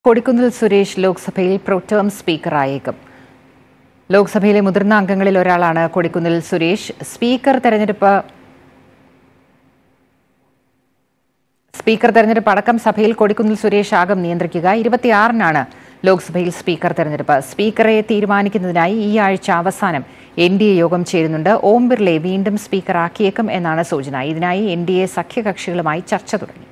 കൊടിക്കുന്നിൽ സുരേഷ് ലോക്സഭയിൽ പ്രോടേം സ്പീക്കറായേക്കും. ലോക്സഭയിലെ മുതിർന്ന അംഗങ്ങളിൽ ഒരാളാണ് കൊടിക്കുന്നിൽ സുരേഷ്. സ്പീക്കർ തെരഞ്ഞെടുപ്പ് അടക്കം സഭയിൽ കൊടിക്കുന്നിൽ സുരേഷ് ആകും നിയന്ത്രിക്കുക. 26-നാണ് ലോക്സഭയിൽ സ്പീക്കർ തെരഞ്ഞെടുപ്പ്. സ്പീക്കറെ തീരുമാനിക്കുന്നതിനായി ഈ ആഴ്ച അവസാനം NDA യോഗം ചേരുന്നുണ്ട്. ഓം ബിർളയെ വീണ്ടും സ്പീക്കറാക്കിയേക്കും എന്നാണ് സൂചന. ഇതിനായി NDA സഖ്യകക്ഷികളുമായി ചർച്ച തുടങ്ങി.